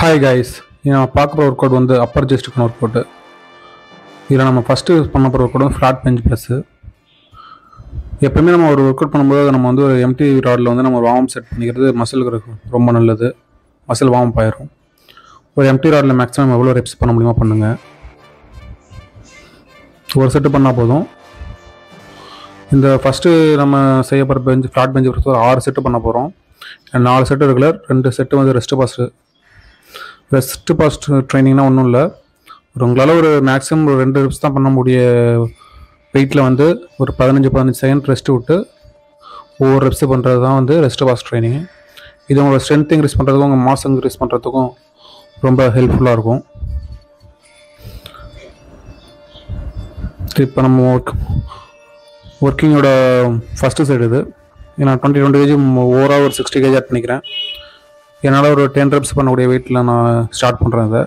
Hi guys, நான் பார்க்குற work out வந்து அப்பர் செஸ்ட்டுக்கான ஒர்க் அவுட்டு. இதில் நம்ம ஃபஸ்ட்டு பண்ண போகிற ஒர்க் அவுட் வந்து ஃப்ளாட் பெஞ்ச் ப்ரெஸ்ஸு. எப்போயுமே நம்ம ஒரு ஒர்க் அவுட் பண்ணும்போது நம்ம வந்து ஒரு எம்டி ராடில் வந்து நம்ம வார்ம் செட் பண்ணிக்கிறது மசிலுக்கு ரொம்ப நல்லது. மசில் வார்ம் ஆயிரும். ஒரு எம்டி ராடில் மேக்ஸிமம் எவ்வளோ ரெப்ஸ் பண்ண முடியுமோ பண்ணுங்கள். ஒரு செட்டு பண்ணால் போதும். இந்த ஃபஸ்ட்டு நம்ம செய்ய போகிற பெஞ்ச் ஃப்ளாட் பெஞ்ச் ப்ரெஸ் ஒரு 6 செட்டு பண்ண போகிறோம். 4 செட்டு ரெகுலர், 2 செட்டு வந்து ரெஸ்ட் பாஸ்ட் ட்ரைனிங்னா ஒன்றும் இல்லை. உங்களால் ஒரு மேக்ஸிமம் ஒரு 2 ரெப்ஸ் தான் பண்ண முடிய வெயிட்டில் வந்து ஒரு 15 செகண்ட் ரெஸ்ட்டு விட்டு ஒவ்வொரு ரெப்ஸு பண்ணுறது தான் வந்து ரெஸ்ட் பாஸ்ட் ட்ரைனிங். இது உங்களோட ஸ்ட்ரென்த் இன்க்ரீஸ் பண்ணுறதுக்கும் உங்கள் மாஸ் இன்க்ரீஸ் பண்ணுறதுக்கும் ரொம்ப ஹெல்ப்ஃபுல்லாக இருக்கும். இப்போ நம்ம ஒர்க்கிங்கோட ஃபஸ்ட்டு சைடு இது. நான் 20 kg ஓவராக ஒரு 60 kg ஆட் பண்ணிக்கிறேன். என்னால் ஒரு 10 ரெப்ஸ் பண்ணக்கூடிய வெயிட்டில் நான் ஸ்டார்ட் பண்ணுறேன். இதை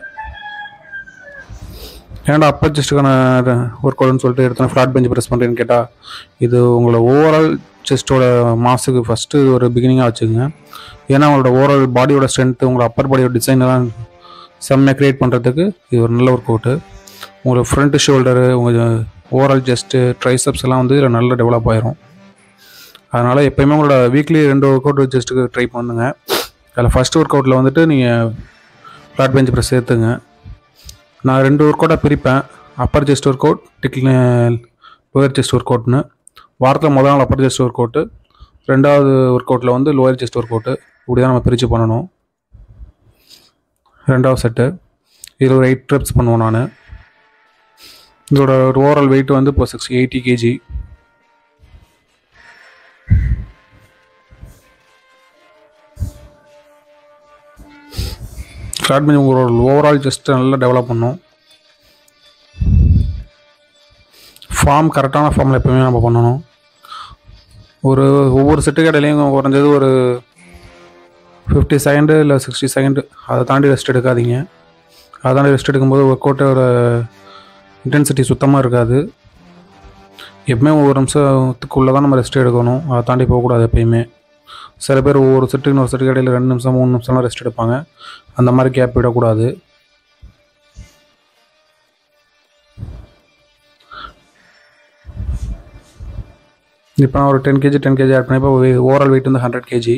ஏன்னா அப்பர் செஸ்ட்டுக்கான ஒர்க் அவுட்னு சொல்லிட்டு எடுத்தோன்னா ஃப்ளாட் பெஞ்ச் ப்ரெஸ் பண்ணுறேன்னு கேட்டால், இது உங்களோட ஓவரால் செஸ்ட்டோட மாஸுக்கு ஃபஸ்ட்டு ஒரு பிகினிங்காக வச்சுக்கோங்க. ஏன்னா உங்களோட ஓவரால் பாடியோட ஸ்ட்ரென்த்து, உங்களோட அப்பர் பாடியோட டிசைனெல்லாம் செம்மையாக க்ரியேட் பண்ணுறதுக்கு இது ஒரு நல்ல ஒர்க் அவுட்டு. உங்களோட ஃப்ரண்ட்டு ஷோல்டரு, உங்கள் ஓவரால் செஸ்ட்டு, ட்ரைசப்ஸ் எல்லாம் வந்து இதில் நல்லா டெவலப் ஆயிரும். அதனால் எப்போயுமே உங்களோட வீக்லி 2 ஒர்க் அவுட் செஸ்ட்டுக்கு ட்ரை பண்ணுங்கள். அதில் ஃபஸ்ட் ஒர்க் அவுட்டில் வந்துட்டு நீங்கள் ஃப்ளாட் பெஞ்ச் ப்ரெஸ் சேர்த்துங்க. நான் 2 ஒர்க் அவுட்டாக பிரிப்பேன். Upper chest workout, lower chest work அவுட்னு. வாரத்தில் முதல் நாள் அப்பர் செஸ்ட் ஒர்க் அவுட்டு, 2வது ஒர்க் அவுட்டில் வந்து லோயர் செஸ்ட் ஒர்க் அவுட்டு. இப்படி தான் நம்ம பிரித்து பண்ணணும். 2வது செட்டு இதில் ஒரு 8 ரெப்ஸ் பண்ணுவோம். நான் இதோட ஒரு ஓவரால் வெயிட் வந்து இப்போ 80 kg. ஸ்டார்ட் பண்ணி உங்களோட ஓவரால் செஸ்ட்டை நல்லா டெவலப் பண்ணும். ஃபார்ம் கரெக்டான ஃபார்மில் எப்போயுமே நம்ம பண்ணணும். ஒவ்வொரு செட்டுக்கு இடையிலையும் குறைஞ்சது ஒரு 50 செகண்டு இல்லை 60 செகண்டு, அதை தாண்டி ரெஸ்ட் எடுக்காதீங்க. அதை தாண்டி ரெஸ்ட் எடுக்கும்போது ஒர்க் அவுட்டோட இன்டென்சிட்டி சுத்தமாக இருக்காது. எப்பவுமே ஒவ்வொரு நிமிஷத்துக்குள்ளே தான் நம்ம ரெஸ்ட் எடுக்கணும். அதை தாண்டி போகக்கூடாது எப்பயுமே. சில பேர் ஒவ்வொரு செட்டுக்கு இன்னொரு செட்டுக்கு இடையில் 2 நிமிஷம் 3 நிமிஷம்லாம் ரெஸ்ட் எடுப்பாங்க. அந்த மாதிரி கேப் விடக்கூடாது. இப்போ நான் ஒரு 10 kg ஆட் பண்ணி இப்போ ஓவரால் வெயிட் வந்து 100 kg.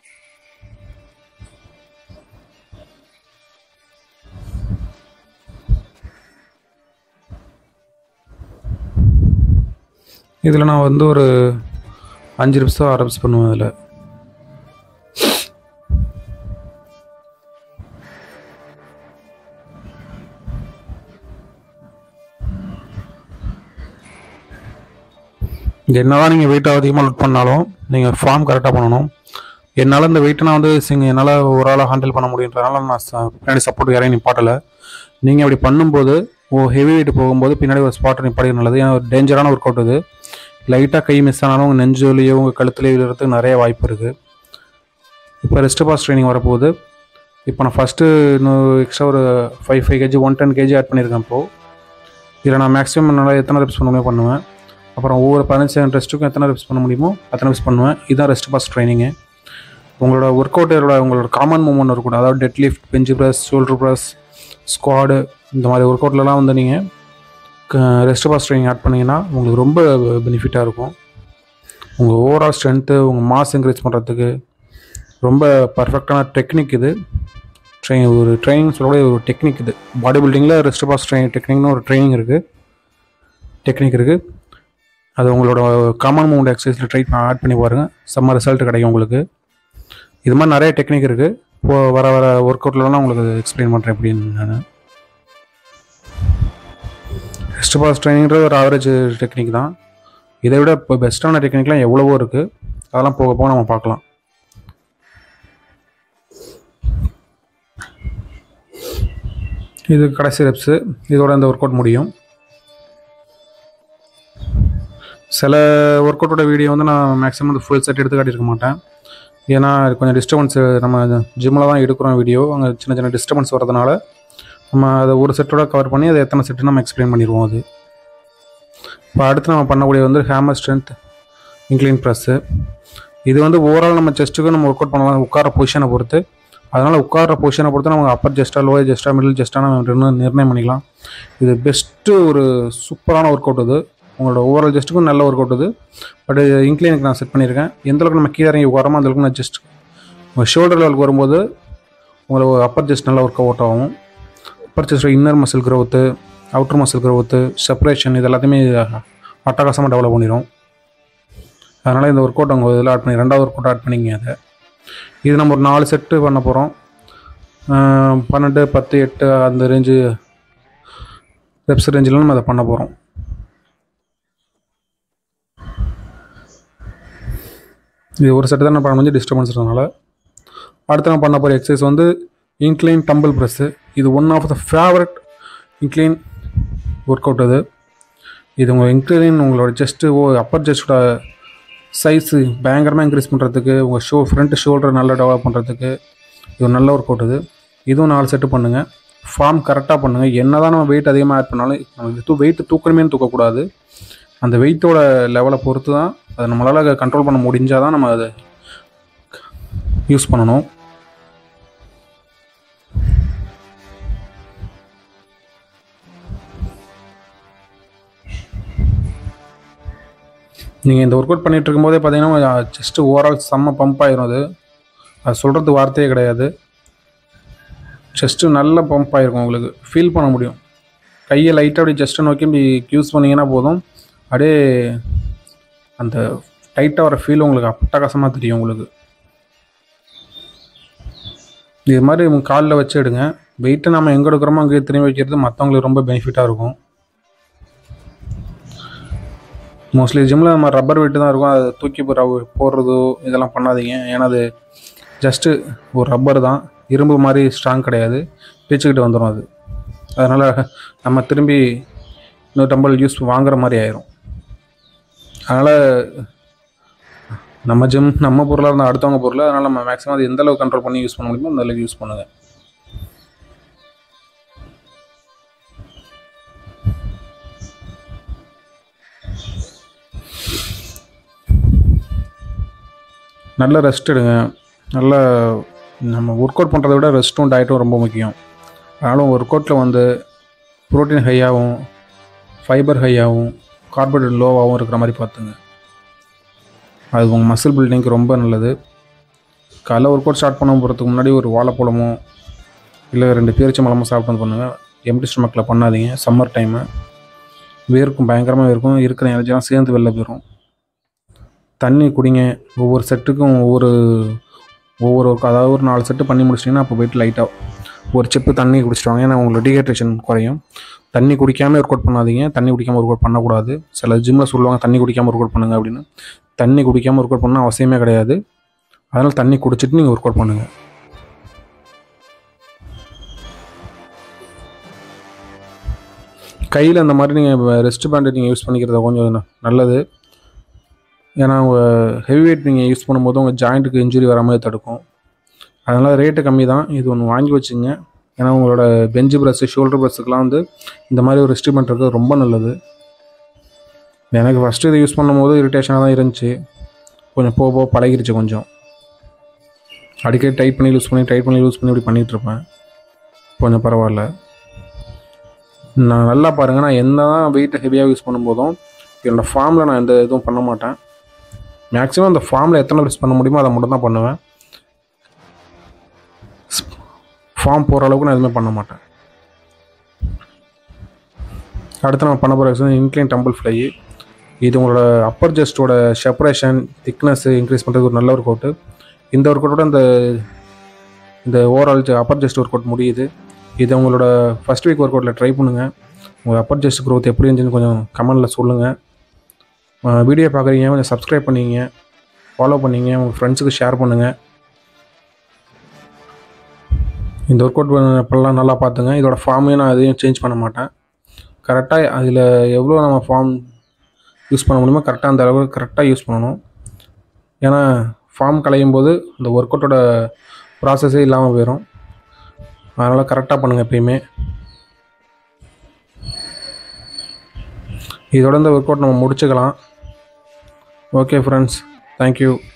இதில் நான் வந்து ஒரு 5 ரெப்ஸோ 6 ரெப்ஸ் பண்ணுவேன். இதில் என்னதான் நீங்கள் வெயிட் அதிகமாக லோட் பண்ணாலும் நீங்கள் ஃபார்ம் கரெக்டாக பண்ணணும். என்னால் இந்த வெயிட்டை நான் வந்து என்னால் ஒரு ஆளாக ஹேண்டில் பண்ண முடியுன்றதுனால நான் பின்னாடி சப்போர்ட் யாரையும் நிப்பாட்டலை. நீங்கள் அப்படி பண்ணும்போது ஹெவி வெயிட் போகும்போது பின்னாடி ஒரு ஸ்பாட்டை நிப்பாட்டிக்க நல்லது. ஏன்னா ஒரு டேஞ்சரான ஒர்க் அவுட் இது. லைட்டாக கை மிஸ் ஆனாலும் உங்கள் நெஞ்சோலியோ உங்கள் கழுத்துலையோ விழுறதுக்கு நிறைய வாய்ப்பு இருக்குது. இப்போ ரெஸ்ட் பாஸ் ட்ரைனிங் வரப்போகுது. இப்போ நான் ஃபஸ்ட்டு இன்னும் எக்ஸ்ட்ரா ஒரு 5 kg 110 kg ஆட் பண்ணியிருக்கேன். இப்போது இதில் நான் மேக்ஸிமம் என்னால் எத்தனை ரெப்ஸ் பண்ணணுமே பண்ணுவேன். அப்புறம் ஒவ்வொரு 15 செகண்ட் ரெஸ்ட்டுக்கும் எத்தனை ரெப்ஸ் பண்ண முடியுமோ அத்தனை ரெப்ஸ் பண்ணுவேன். இதுதான் ரெஸ்ட் பாஸ் ட்ரைனிங்கு. உங்களோட ஒர்க் அவுட்டோட உங்களோட காமன் மூவ்மெண்ட் இருக்கக்கூடாது. அதாவது deadlift, bench press, shoulder press, squat, இந்த மாதிரி ஒர்க் அவுட்லலாம் வந்து நீங்கள் ரெஸ்ட் பாஸ் ட்ரைனிங் ஆட் பண்ணிங்கன்னா உங்களுக்கு ரொம்ப பெனிஃபிட்டாக இருக்கும். உங்கள் ஓவரால் ஸ்ட்ரென்த்து, உங்கள் மாஸ் இன்க்ரீஸ் பண்ணுறதுக்கு ரொம்ப பர்ஃபெக்டான டெக்னிக் இது. ஒரு ட்ரைனிங் சொல்லக்கூடிய ஒரு டெக்னிக் இது. பாடி பில்டிங்கில் ரெஸ்ட் பாஸ் டெக்னிக்னு ஒரு டெக்னிக் இருக்குது. அது உங்களோட காமன் மூவ்மெண்ட் எக்ஸசைஸில் ஆட் பண்ணி பாருங்கள். செம்ம ரிசல்ட் கிடைக்கும் உங்களுக்கு. இது மாதிரி நிறைய டெக்னிக் இருக்குது. இப்போது வர ஒர்க் அவுட்லலாம் உங்களுக்கு எக்ஸ்பிளைன் பண்ணுறேன் எப்படின்னு. நான் ரெஸ்ட் பாஸ் ட்ரைனிங்கிறது ஒரு ஆவரேஜ் டெக்னிக் தான். இதை விட இப்போ பெஸ்ட்டான டெக்னிக்லாம் எவ்வளவோ இருக்குது. அதெல்லாம் போக போக நம்ம பார்க்கலாம். இது கடைசி ரெப்ஸு. இதோட இந்த ஒர்க் அவுட் முடியும். சில ஒர்க் அவுட்டோட வீடியோ வந்து நான் மேக்ஸிமம் வந்து ஃபுல் செட் எடுத்து காட்டியிருக்க மாட்டேன். ஏன்னா கொஞ்சம் டிஸ்டர்பன்ஸ், நம்ம ஜிம்மில் தான் எடுக்கிறோம் வீடியோ. அங்கே சின்ன டிஸ்டர்பன்ஸ் வரதுனால நம்ம அதை ஒரு செட்டோட கவர் பண்ணி அதை எத்தனை செட்டு நம்ம எக்ஸ்பிளைன் பண்ணிடுவோம். அது இப்போ அடுத்து நம்ம பண்ணக்கூடிய வந்து ஹேமர் ஸ்ட்ரென்த் இன்க்ளைன் ப்ரெஸ்ஸு. இது வந்து ஓவரால் நம்ம செஸ்ட்டுக்கு நம்ம ஒர்க் அவுட் பண்ணலாம். உட்கார பொசிஷனை பொறுத்து அதனால் உட்கார்ற பொசிஷனை பொறுத்து நம்ம அப்பர் ஜெஸ்ட்டாக லோயர் ஜெஸ்ட்டாக மிடில் ஜெஸ்ட்டாக நம்ம நிர்ணயம் பண்ணிக்கலாம். இது பெஸ்ட்டு ஒரு சூப்பரான ஒர்க் அவுட் இது. உங்களோட ஓவரால் ஜெஸ்ட்டுக்கும் நல்ல ஒர்க் அவுட் இது. பட் இன்க்ளைனுக்கு நான் செட் பண்ணியிருக்கேன். எந்தளவுக்கு நம்ம கீழே இறங்கி உட்காரமோ அந்தளவுக்கு நான் ஜஸ்ட் உங்கள் ஷோல்டர் லெவலுக்கு வரும்போது உங்களுக்கு அப்பர் ஜெஸ்ட் நல்லா ஒர்க் அவுட் ஆகும். Upper chest inner muscle growth, outer muscle growth, separation இது எல்லாத்தையுமே அட்டகாசமாக டெவலப் பண்ணிடும். அதனால் இந்த ஒர்க் அவுட் அவங்க இதில் ஆட் பண்ணி 2வது ஒர்க் அவுட் ஆட் பண்ணிங்க. அதை இது நம்ம ஒரு 4 செட்டு பண்ண போகிறோம். 12, 10, 8 அந்த ரேஞ்சு ரெப்ஸ் ரேஞ்சில் நம்ம அதை பண்ண போகிறோம். இது ஒரு செட்டு தான் நான் பண்ண முடிஞ்சு டிஸ்டர்பன்ஸ் இருக்கிறதுனால. அடுத்து நான் பண்ண போகிற எக்ஸசைஸ் வந்து இன்க்ளைன் டம்பிள் ப்ரெஸ்ஸு. இது one of the favourite incline workout அது. இது உங்கள் இன்க்ளைன் உங்களோட ஜஸ்ட்டு அப்பர் ஜஸ்ட்டோட சைஸு பயங்கரமாக இன்க்ரீஸ் பண்ணுறதுக்கு, உங்கள் ஃப்ரண்ட் ஷோல்டர் நல்லா டெவலப் பண்ணுறதுக்கு இது ஒரு நல்ல ஒர்க் அவுட் இது. இதுவும் 4 செட்டு பண்ணுங்கள். ஃபார்ம் கரெக்டாக பண்ணுங்கள். என்ன தான் நம்ம வெயிட் அதிகமாக ஆட் பண்ணாலும் நம்ம வெயிட்டு தூக்கணுமே தூக்கக்கூடாது. அந்த வெயிட்டோட லெவலை பொறுத்து தான் அதை நம்மளால் கண்ட்ரோல் பண்ண முடிஞ்சால் தான் நம்ம அதை யூஸ் பண்ணணும். நீங்கள் இந்த ஒர்க் அவுட் பண்ணிகிட்டு இருக்கும்போதே பார்த்தீங்கன்னா ஜஸ்ட்டு ஓவரால் செம்ம பம்ப் ஆகிரும். அது சொல்கிறது வார்த்தையே கிடையாது. ஜஸ்ட்டு நல்ல பம்ப் ஆகிருக்கும். உங்களுக்கு ஃபீல் பண்ண முடியும். கையை லைட்டாக அப்படி ஜஸ்ட்டு நோக்கி இப்படி யூஸ் பண்ணிங்கன்னா போதும், அப்படியே அந்த டைட்டாக வர ஃபீல் உங்களுக்கு அட்டகாசமாக தெரியும். உங்களுக்கு இது மாதிரி உங்கள் காலில் வச்சு எடுங்க. வெயிட்டை நம்ம எங்கே எடுக்கிறோமோ அங்கே திரும்பி வைக்கிறது மற்றவங்களுக்கு ரொம்ப பெனிஃபிட்டாக இருக்கும். மோஸ்ட்லி ஜிம்மில் நம்ம ரப்பர் வெயிட்டு தான் இருக்கும். அதை தூக்கி போடுறதோ இதெல்லாம் பண்ணாதீங்க. ஏன்னா அது ஜஸ்ட்டு ஒரு ரப்பர் தான், இரும்பு மாதிரி ஸ்ட்ராங் கிடையாது, பிச்சுக்கிட்டு வந்துடும் அது. அதனால் நம்ம திரும்பி இன்னொரு டம்பிள் யூஸ் வாங்குற மாதிரி ஆயிரும். அதனால் நம்ம ஜிம் நம்ம பொருளாக இருந்தால் அடுத்தவங்க பொருள். அதனால் நம்ம மேக்ஸிமம் அது எந்தளவுக்கு கண்ட்ரோல் பண்ணி யூஸ் பண்ண முடியுமோ அந்தளவுக்கு யூஸ் பண்ணுங்கள். நல்ல ரெஸ்ட் எடுங்க. நல்ல நம்ம ஒர்க் அவுட் பண்ணுறத விட ரெஸ்ட்டும் டயட்டும் ரொம்ப முக்கியம். அதனால் ஒர்க் அவுட்டில் வந்து ப்ரோட்டீன் ஹையாகவும், ஃபைபர் ஹையாகவும், கார்போஹைட்ரேட் லோவாகவும் இருக்கிற மாதிரி பார்த்துங்க. அது உங்கள் மசில் பில்டிங்க்கு ரொம்ப நல்லது. காலைல ஒர்க் அவுட் ஸ்டார்ட் பண்ண போகிறதுக்கு முன்னாடி ஒரு வாழைப்பழமோ இல்லை 2 பேரிச்சம்பழமோ சாப்பிட்டு பண்ணுங்கள். எம்டி ஸ்டொமக்கில் பண்ணாதீங்க. சம்மர் டைமு வேர்க்கும், பயங்கரமாக வேர்க்கும். இருக்கிற எனர்ஜிலாம் சேர்ந்து வெளில போயிடும். தண்ணி குடிங்க. ஒவ்வொரு செட்டுக்கும் ஒவ்வொரு அதாவது ஒரு 4 செட்டு பண்ணி முடிச்சிட்டிங்கன்னா அப்போ போய்ட்டு லைட்டாக ஒரு செப்பு தண்ணி குடிச்சிடுவாங்க. ஏன்னா உங்களுக்கு டீஹைட்ரேஷன் குறையும். தண்ணி குடிக்காமல் ஒர்க் அவுட் பண்ணாதீங்க. தண்ணி குடிக்காமல் ஒர்க் அவுட் பண்ணக்கூடாது. சில ஜிம்மில் சொல்லுவாங்க தண்ணி குடிக்காமல் ஒர்க் அவுட் பண்ணுங்கள் அப்படின்னு. தண்ணி குடிக்காமல் ஒர்க் அவுட் பண்ணால் அவசியமே கிடையாது. அதனால் தண்ணி குடிச்சிட்டு நீங்கள் ஒர்க் அவுட் பண்ணுங்கள். கையில் அந்த மாதிரி நீங்கள் ரெஸ்ட் பேண்டு நீங்கள் யூஸ் பண்ணிக்கிறத கொஞ்சம் நல்லது. ஏன்னா உங்கள் ஹெவி வெயிட் நீங்கள் யூஸ் பண்ணும்போது உங்கள் ஜாயிண்ட்டுக்கு இன்ஜுரி வராமல் தடுக்கும். அதனால் ரேட்டு கம்மி தான். இது ஒன்று வாங்கி வச்சுங்க. ஏன்னா உங்களோட பெஞ்சு ப்ரெஸ்ஸு, ஷோல்டர் ப்ரெஸ்ஸுக்கெலாம் வந்து இந்த மாதிரி ஒரு ரெஸ்ட் பேண்ட் இருக்கிறது ரொம்ப நல்லது. எனக்கு ஃபஸ்ட்டு இது யூஸ் பண்ணும்போது இரிட்டேஷனாக தான் இருந்துச்சு. கொஞ்சம் போக பழகிருச்சு. கொஞ்சம் அடிக்கடி டைட் பண்ணி யூஸ் பண்ணி இப்படி பண்ணிகிட்ருப்பேன். கொஞ்சம் பரவாயில்ல. நான் நல்லா பாருங்கள், நான் என்ன தான் வெயிட்டை ஹெவியாக யூஸ் பண்ணும்போதும் என்னோடய ஃபார்மில் நான் எந்த இதுவும் பண்ண மாட்டேன். மேக்ஸிமம் அந்த ஃபார்மில் எத்தனை ப்ரெஸ் பண்ண முடியுமோ அதை மட்டும் தான் பண்ணுவேன். ஃபார்ம் போகிற அளவுக்கு நான் எதுவுமே பண்ண மாட்டேன். அடுத்து நம்ம பண்ண போகிற எக்ஸசைஸ் இன்க்ளைன் டம்பிள் ஃப்ளை. இது உங்களோட அப்பர் ஜஸ்ட்டோட செப்பரேஷன், திக்னஸ் இன்க்ரீஸ் பண்ணுறது ஒரு நல்ல ஒர்க் அவுட்டு. இந்த ஒர்க் அவுட்டோட இந்த overall upper chest workout முடியுது. இதை உங்களோட ஃபஸ்ட் வீக் ஒர்க் அவுட்டில் ட்ரை பண்ணுங்கள். உங்கள் அப்பர் ஜஸ்ட் க்ரோத் எப்படி இருந்துச்சுன்னு கொஞ்சம் கமெண்டில் சொல்லுங்கள். வீடியோ பார்க்குறீங்க கொஞ்சம் சப்ஸ்கிரைப் பண்ணிங்க, ஃபாலோ பண்ணிங்க, உங்கள் ஃப்ரெண்ட்ஸுக்கு ஷேர் பண்ணுங்கள். இந்த ஒர்க் அவுட் இப்போல்லாம் நல்லா பார்த்துங்க. இதோட ஃபார்மையும் நான் எதையும் சேஞ்ச் பண்ண மாட்டேன். கரெக்டாக அதில் எவ்வளோ நம்ம ஃபார்ம் யூஸ் பண்ண முடியுமோ கரெக்டாக அந்த அளவுக்கு கரெக்டாக யூஸ் பண்ணணும். ஏன்னா ஃபார்ம் கலையும் போது இந்த ஒர்க் அவுட்டோட ப்ராசஸே இல்லாமல் போயிடும். அதனால் கரெக்டாக பண்ணுங்கள் எப்பயுமே. இதோட இந்த ஒர்க் அவுட் நம்ம முடிச்சுக்கலாம். Okay friends, thank you.